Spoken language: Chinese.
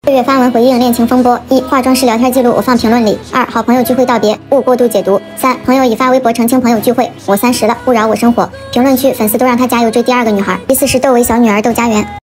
6月发文回应恋情风波：1、化妆师聊天记录我放评论里；2、好朋友聚会道别，勿过度解读；3、朋友已发微博澄清朋友聚会，我30了，勿扰我生活。评论区粉丝都让他加油追第2个女孩。第4是窦唯小女儿窦家园。